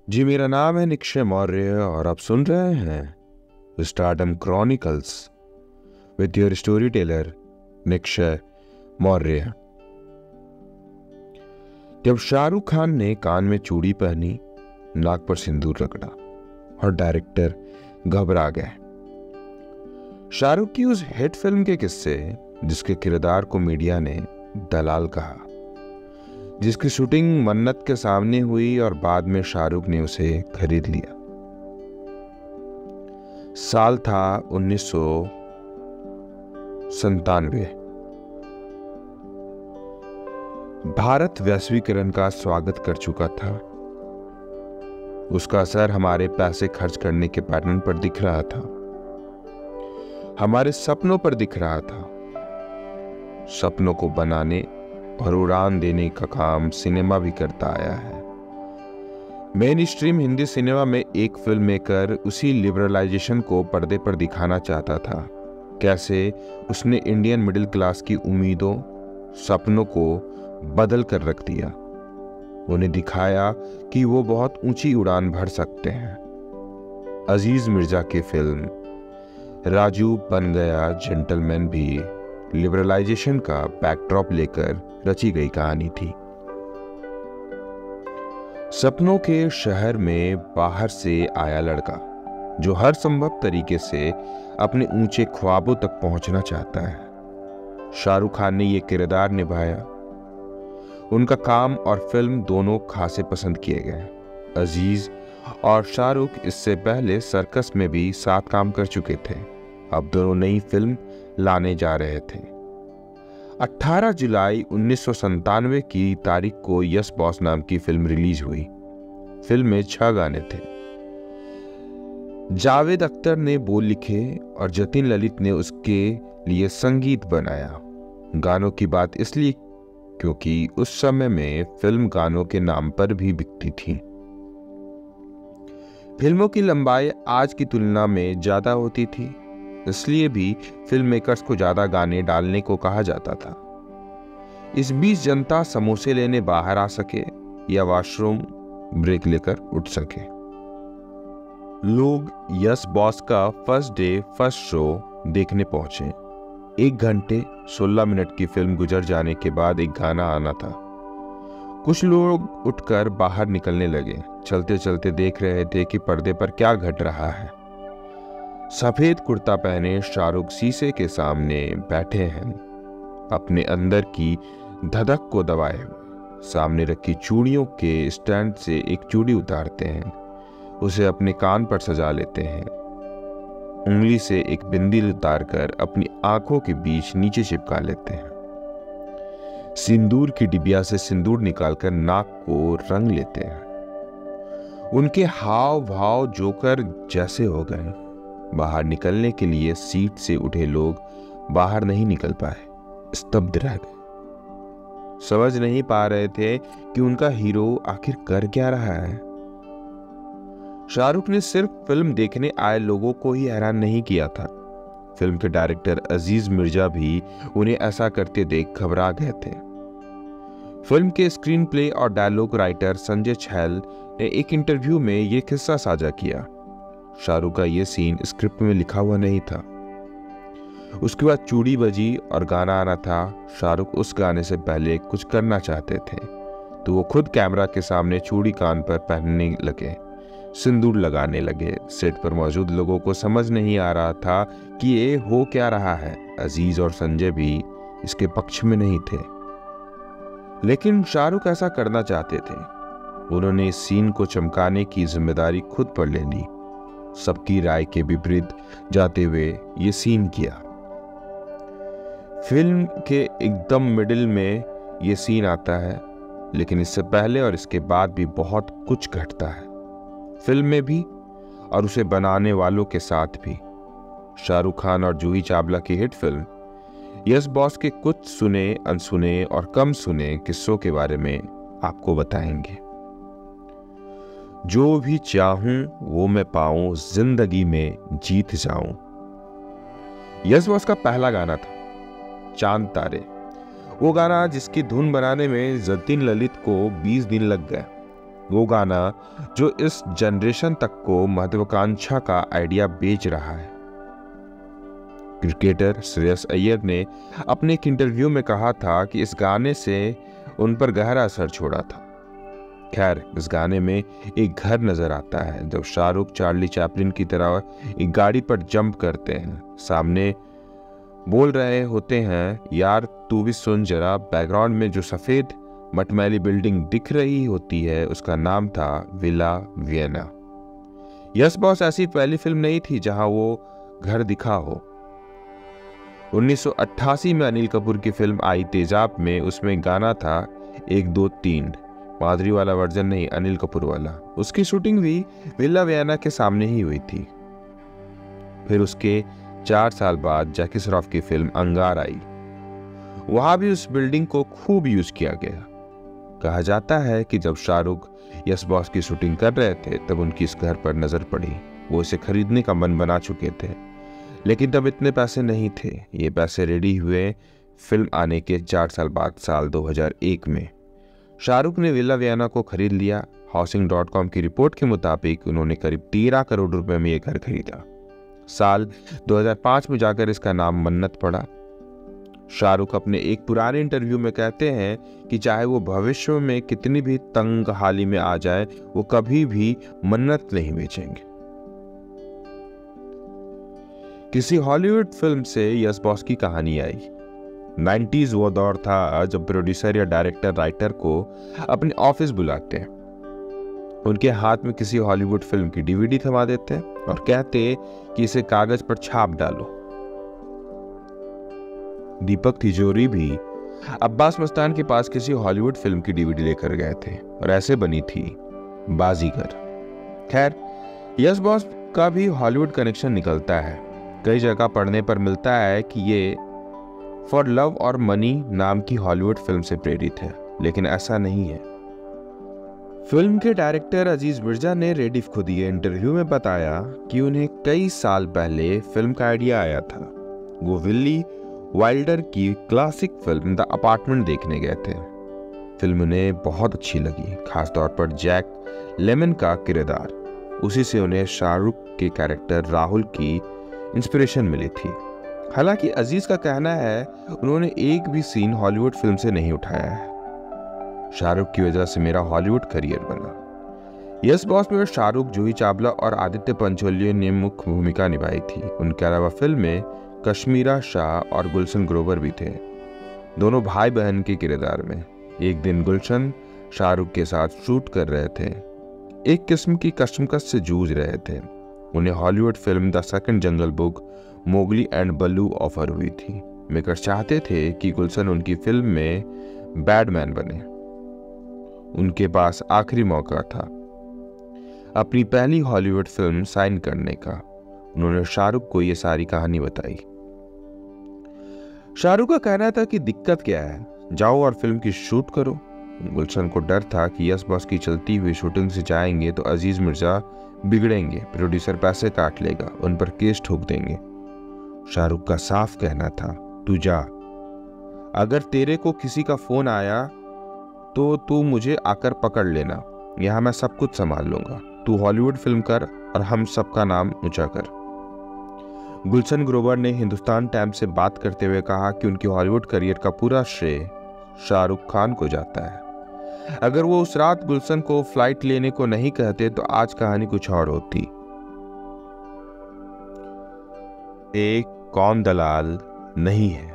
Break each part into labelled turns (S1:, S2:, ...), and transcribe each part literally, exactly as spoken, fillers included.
S1: जी, मेरा नाम है निक्षय मौर्य और आप सुन रहे हैं Stardom Chronicles with your storyteller Nikshay Maurya. जब शाहरुख खान ने कान में चूड़ी पहनी, नाक पर सिंदूर रगड़ा और डायरेक्टर घबरा गए। शाहरुख की उस हिट फिल्म के किस्से, जिसके किरदार को मीडिया ने दलाल कहा, जिसकी शूटिंग मन्नत के सामने हुई और बाद में शाहरुख ने उसे खरीद लिया। साल था उन्नीस सौ संतानवे। भारत वैश्वीकरण का स्वागत कर चुका था। उसका असर हमारे पैसे खर्च करने के पैटर्न पर दिख रहा था, हमारे सपनों पर दिख रहा था। सपनों को बनाने और उड़ान देने का काम सिनेमा भी करता आया है। मेन स्ट्रीम हिंदी सिनेमा में एक फिल्म मेकर उसी लिबरलाइजेशन को पर्दे पर दिखाना चाहता था। कैसे उसने इंडियन मिडिल क्लास की उम्मीदों, सपनों को बदल कर रख दिया। उन्हें दिखाया कि वो बहुत ऊंची उड़ान भर सकते हैं। अजीज मिर्जा की फिल्म राजू बन गया जेंटलमैन भी लिबरलाइजेशन का बैकड्रॉप लेकर रची गई कहानी थी। सपनों के शहर में बाहर से आया लड़का जो हर संभव तरीके से अपने ऊंचे ख्वाबों तक पहुंचना चाहता है। शाहरुख खान ने यह किरदार निभाया। उनका काम और फिल्म दोनों खासे पसंद किए गए। अजीज और शाहरुख इससे पहले सर्कस में भी साथ काम कर चुके थे। अब दोनों नई फिल्म लाने जा रहे थे। अठारह जुलाई उन्नीस सौ संतानवे की तारीख को यस बॉस नाम की फिल्म रिलीज हुई। फिल्म में छह गाने थे। जावेद अख्तर ने बोल लिखे और जतिन ललित ने उसके लिए संगीत बनाया। गानों की बात इसलिए क्योंकि उस समय में फिल्म गानों के नाम पर भी बिकती थी। फिल्मों की लंबाई आज की तुलना में ज्यादा होती थी, इसलिए भी फिल्म मेकर्स को ज्यादा गाने डालने को कहा जाता था। इस बीच जनता समोसे लेने बाहर आ सके या वॉशरूम ब्रेक लेकर उठ सके। लोग यस बॉस का फर्स्ट डे फर्स्ट शो देखने पहुंचे। एक घंटे सोलह मिनट की फिल्म गुजर जाने के बाद एक गाना आना था। कुछ लोग उठकर बाहर निकलने लगे। चलते चलते देख रहे थे कि पर्दे पर क्या घट रहा है। सफेद कुर्ता पहने शाहरुख शीशे के सामने बैठे हैं, अपने अंदर की धधक को दबाए हुए। सामने रखी चूड़ियों के स्टैंड से एक चूड़ी उतारते हैं, उसे अपने कान पर सजा लेते हैं। उंगली से एक बिंदी उतारकर अपनी आंखों के बीच नीचे चिपका लेते हैं। सिंदूर की डिबिया से सिंदूर निकालकर नाक को रंग लेते हैं। उनके हाव भाव जोकर जैसे हो गए। बाहर निकलने के लिए सीट से उठे लोग बाहर नहीं निकल पाए, स्तब्ध रह गए। समझ नहीं पा रहे थे कि उनका हीरो आखिर कर क्या रहा है। शाहरुख ने सिर्फ फिल्म देखने आए लोगों को ही हैरान नहीं किया था। फिल्म के डायरेक्टर अजीज मिर्जा भी उन्हें ऐसा करते देख घबरा गए थे। फिल्म के स्क्रीन प्ले और डायलॉग राइटर संजय छैल ने एक इंटरव्यू में यह किस्सा साझा किया। शाहरुख का यह सीन स्क्रिप्ट में लिखा हुआ नहीं था। उसके बाद चूड़ी बजी और गाना आना था। शाहरुख उस गाने से पहले कुछ करना चाहते थे, तो वो खुद कैमरा के सामने चूड़ी कान पर पहनने लगे, सिंदूर लगाने लगे। सेट पर मौजूद लोगों को समझ नहीं आ रहा था कि ये हो क्या रहा है। अजीज और संजय भी इसके पक्ष में नहीं थे, लेकिन शाहरुख ऐसा करना चाहते थे। उन्होंने इस सीन को चमकाने की जिम्मेदारी खुद पर ले ली। सबकी राय के विपरीत जाते हुए ये सीन किया। फिल्म के एकदम मिडिल में ये सीन आता है, लेकिन इससे पहले और इसके बाद भी बहुत कुछ घटता है, फिल्म में भी और उसे बनाने वालों के साथ भी। शाहरुख खान और जूही चावला की हिट फिल्म यस बॉस के कुछ सुने, अनसुने और कम सुने किस्सों के बारे में आपको बताएंगे। जो भी चाहूं वो मैं पाऊं, जिंदगी में जीत जाऊं। यस बॉस का पहला गाना था चांद तारे। वो गाना जिसकी धुन बनाने में जतिन ललित को बीस दिन लग गए। वो गाना जो इस जनरेशन तक को महत्वाकांक्षा का आइडिया बेच रहा है। क्रिकेटर श्रेयस अय्यर ने अपने एक इंटरव्यू में कहा था कि इस गाने से उन पर गहरा असर छोड़ा था। खैर, इस गाने में एक घर नजर आता है जब शाहरुख चार्ली चैपलिन की तरह एक गाड़ी पर जंप करते हैं। सामने बोल रहे होते हैं, यार तू भी सुन जरा। बैकग्राउंड में जो सफेद मटमैली बिल्डिंग दिख रही होती है उसका नाम था विला वियना। यस बॉस ऐसी पहली फिल्म नहीं थी जहां वो घर दिखा हो। उन्नीस सौ अट्ठासी में अनिल कपूर की फिल्म आई तेजाब में, उसमें गाना था एक दो तीन, माधुरी वाला वर्जन नहीं, अनिल कपूर वाला। उसकी शूटिंग भी विला वियना के सामने ही हुई थी। फिर उसके चार साल बाद जैकी श्रॉफ की फिल्म अंगार आई। वहां भी उस बिल्डिंग को खूब यूज किया गया। कहा जाता है कि जब शाहरुख यस बॉस की शूटिंग कर रहे थे तब उनकी इस घर पर नजर पड़ी। वो इसे खरीदने का मन बना चुके थे, लेकिन तब इतने पैसे नहीं थे। ये पैसे रेडी हुए फिल्म आने के चार साल बाद, साल दो हज़ार एक में। शाहरुख ने विला वियना को खरीद लिया। हाउसिंग डॉट कॉम की रिपोर्ट के मुताबिक उन्होंने करीब तेरह करोड़ रुपए में यह घर खरीदा। साल दो हज़ार पाँच में जाकर इसका नाम मन्नत पड़ा। शाहरुख अपने एक पुराने इंटरव्यू में कहते हैं कि चाहे वो भविष्य में कितनी भी तंग हाली में आ जाए, वो कभी भी मन्नत नहीं बेचेंगे। किसी हॉलीवुड फिल्म से यस बॉस की कहानी आई। नाइंटीज़ वो दौर था जब प्रोड्यूसर या डायरेक्टर राइटर को अपने ऑफिस बुलाते हैं, उनके हाथ में किसी हॉलीवुड फिल्म की डीवीडी थमा देते हैं और कहते कि इसे कागज पर छाप डालो। दीपक तिजोरी भी अब्बास मस्तान के पास किसी हॉलीवुड फिल्म की डीवीडी लेकर गए थे और ऐसे बनी थी बाजीगर। खैर, यस बॉस का भी हॉलीवुड कनेक्शन निकलता है। कई जगह पढ़ने पर मिलता है कि ये फॉर लव और मनी नाम की हॉलीवुड फिल्म से प्रेरित है, लेकिन ऐसा नहीं है। फिल्म के डायरेक्टर अजीज मिर्जा ने रेडिफ को दिए इंटरव्यू में बताया कि उन्हें कई साल पहले फिल्म का आइडिया आया था। वो विल्ली वाइल्डर की क्लासिक फिल्म द अपार्टमेंट देखने गए थे। फिल्म उन्हें बहुत अच्छी लगी, खासतौर पर जैक लेमन का किरदार। उसी से उन्हें शाहरुख के कैरेक्टर राहुल की इंस्पिरेशन मिली थी। हालांकि अजीज का कहना है उन्होंने एक भी सीन हॉलीवुड फिल्म से नहीं उठाया है। शाहरुख की वजह से मेरा हॉलीवुड करियर बना। यस बॉस में शाहरुख, जूही चावला और आदित्य पंचोली ने मुख्य भूमिका निभाई थी। उनके अलावा फिल्म में कश्मीरा शाह और गुलशन ग्रोवर भी थे, दोनों भाई बहन के किरदार में। एक दिन गुलशन शाहरुख के साथ शूट कर रहे थे, एक किस्म की कशमकश से जूझ रहे थे। उन्हें Hollywood film The Second Jungle Book, Mowgli and Baloo offer हुई थी। मेकर्स चाहते थे कि गुलशन उनकी फिल्म में बैडमैन बने। उनके पास आखिरी मौका था अपनी पहली हॉलीवुड फिल्म साइन करने का। उन्होंने शाहरुख को यह सारी कहानी बताई। शाहरुख का कहना था कि दिक्कत क्या है, जाओ और फिल्म की शूट करो। गुलशन को डर था कि यस बॉस की चलती हुई शूटिंग से जाएंगे तो अजीज मिर्जा बिगड़ेंगे, प्रोड्यूसर पैसे काट लेगा, उन पर केस ठोक देंगे। शाहरुख का साफ कहना था, तू जा, अगर तेरे को किसी का फोन आया तो तू मुझे आकर पकड़ लेना, यहां मैं सब कुछ संभाल लूंगा। तू हॉलीवुड फिल्म कर और हम सबका नाम ऊंचा कर। गुलशन ग्रोवर ने हिंदुस्तान टाइम्स से बात करते हुए कहा कि उनकी हॉलीवुड करियर का पूरा श्रेय शाहरुख खान को जाता है। अगर वो उस रात गुलशन को फ्लाइट लेने को नहीं कहते तो आज कहानी कुछ और होती। एक कौन दलाल नहीं है।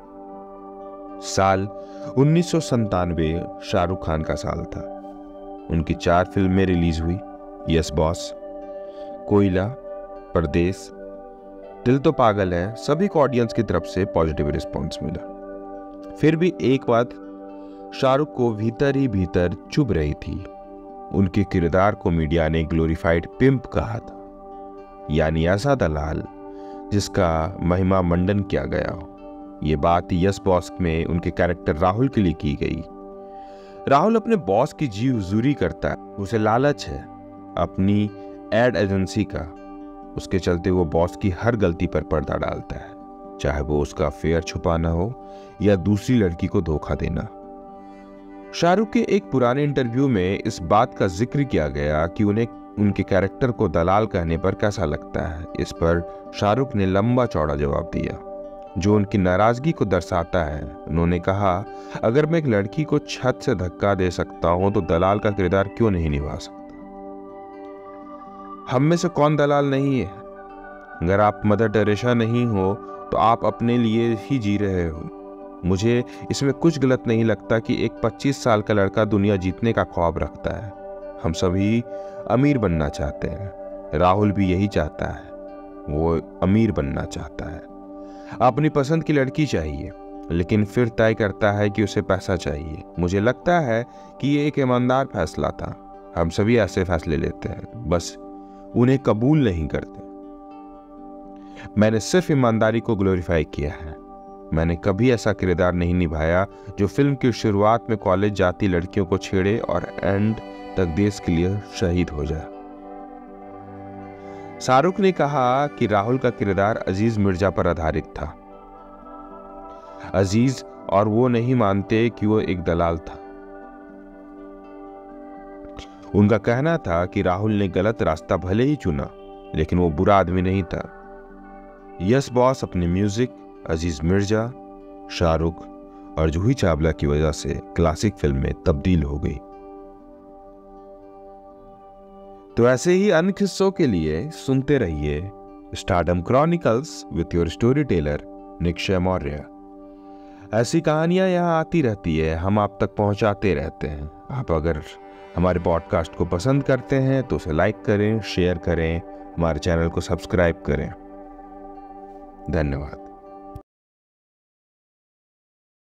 S1: साल उन्नीस सौ संतानवे शाहरुख खान का साल था। उनकी चार फिल्में रिलीज हुई, यस बॉस, कोयला, परदेस, दिल तो पागल है। सभी को ऑडियंस की तरफ से पॉजिटिव रिस्पॉन्स मिला। फिर भी एक बात शाहरुख को भीतर ही भीतर चुभ रही थी। उनके किरदार को मीडिया ने ग्लोरीफाइड पिंप कहा था, यानी ऐसा दलाल जिसका महिमा मंडन किया गया हो। ये बात यस बॉस में उनके कैरेक्टर राहुल के लिए की गई। राहुल अपने बॉस की जी हुजूरी करता है, उसे लालच है अपनी एड एजेंसी का। उसके चलते वो बॉस की हर गलती पर पर्दा डालता है, चाहे वो उसका अफेयर छुपाना हो या दूसरी लड़की को धोखा देना। शाहरुख के एक पुराने इंटरव्यू में इस बात का जिक्र किया गया कि उन्हें उनके कैरेक्टर को दलाल कहने पर कैसा लगता है। इस पर शाहरुख ने लंबा चौड़ा जवाब दिया जो उनकी नाराजगी को दर्शाता है। उन्होंने कहा, अगर मैं एक लड़की को छत से धक्का दे सकता हूं तो दलाल का किरदार क्यों नहीं निभा सकता। हम में से कौन दलाल नहीं है। अगर आप मदर टेरेसा नहीं हो तो आप अपने लिए ही जी रहे हो। मुझे इसमें कुछ गलत नहीं लगता कि एक पच्चीस साल का लड़का दुनिया जीतने का ख्वाब रखता है। हम सभी अमीर बनना चाहते हैं। राहुल भी यही चाहता है, वो अमीर बनना चाहता है। अपनी पसंद की लड़की चाहिए, लेकिन फिर तय करता है कि उसे पैसा चाहिए। मुझे लगता है कि ये एक ईमानदार फैसला था। हम सभी ऐसे फैसले लेते हैं, बस उन्हें कबूल नहीं करते। मैंने सिर्फ ईमानदारी को ग्लोरीफाई किया है। मैंने कभी ऐसा किरदार नहीं निभाया जो फिल्म की शुरुआत में कॉलेज जाती लड़कियों को छेड़े और एंड तक देश के लिए शहीद हो जाए। शाहरुख ने कहा कि राहुल का किरदार अजीज मिर्जा पर आधारित था। अजीज और वो नहीं मानते कि वो एक दलाल था। उनका कहना था कि राहुल ने गलत रास्ता भले ही चुना, लेकिन वो बुरा आदमी नहीं था। यस बॉस अपनी म्यूजिक, अजीज मिर्जा, शाहरुख और जूही चावला की वजह से क्लासिक फिल्म में तब्दील हो गई। तो ऐसे ही अन्य किस्सों के लिए सुनते रहिए Stardom Chronicles with your storyteller Nikshay Maurya. ऐसी कहानियां यहाँ आती रहती है, हम आप तक पहुंचाते रहते हैं। आप अगर हमारे पॉडकास्ट को पसंद करते हैं तो उसे लाइक करें, शेयर करें, हमारे चैनल को सब्सक्राइब करें। धन्यवाद।